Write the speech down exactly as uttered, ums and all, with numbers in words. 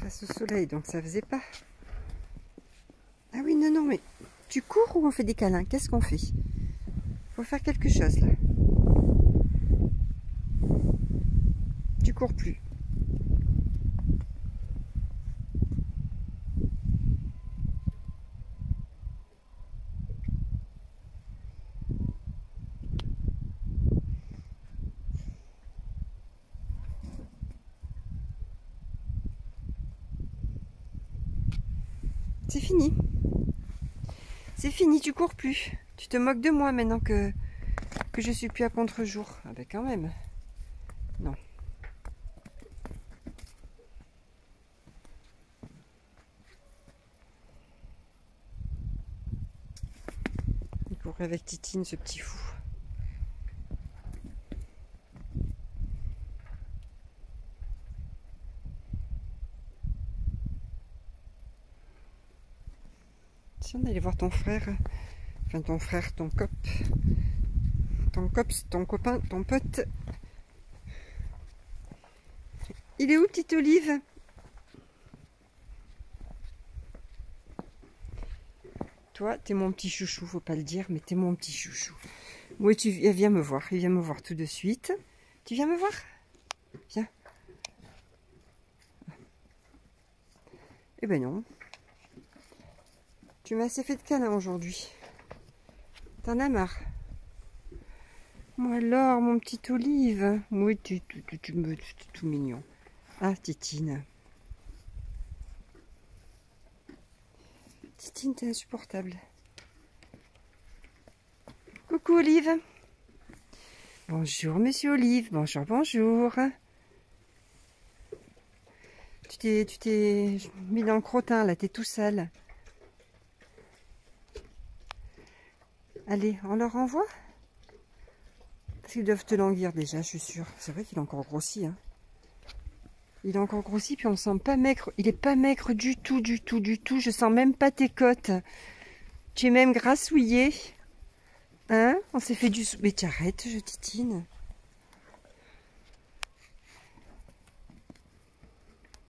face au soleil, donc ça faisait pas. Ah oui, non, non, mais tu cours ou on fait des câlins? Qu'est-ce qu'on fait? Faut faire quelque chose là. Tu cours plus. C'est fini. C'est fini, tu cours plus. Tu te moques de moi maintenant que, que je suis plus à contre-jour. Ah ben quand même. Non. Il court avec Titine, ce petit fou. Si on allait voir ton frère, enfin ton frère, ton cop, ton cops, ton copain, ton pote. Il est où, petite Olive? Toi, t'es mon petit chouchou, faut pas le dire, mais t'es mon petit chouchou. Oui, tu viens me voir, il vient me voir tout de suite. Tu viens me voir? Viens. Eh ben non. Tu m'as assez fait de câlin aujourd'hui. T'en as marre? Moi alors, mon petit Olive. Oui, tu, tu, tu, tu me, tu, tu, tout mignon. Ah, Titine. Titine, t'es insupportable. Coucou Olive. Bonjour Monsieur Olive. Bonjour, bonjour. Tu t'es, tu t'es mis dans le crottin là, t'es tout sale. Allez, on leur renvoie? Parce qu'ils doivent te languir déjà, je suis sûre. C'est vrai qu'il est encore grossi. Hein. Il est encore grossi, puis on le sent pas maigre. Il est pas maigre du tout, du tout, du tout. Je sens même pas tes côtes. Tu es même grassouillé. Hein? On s'est fait du... Mais t'arrêtes, je titine.